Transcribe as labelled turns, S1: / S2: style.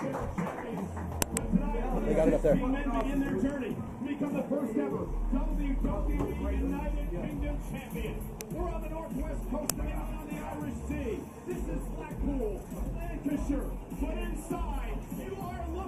S1: They got it up there.
S2: Men begin their journey to become the first ever WWE United Kingdom champion. We're on the northwest coast of England on the Irish Sea. This is Blackpool, Lancashire. But inside, you are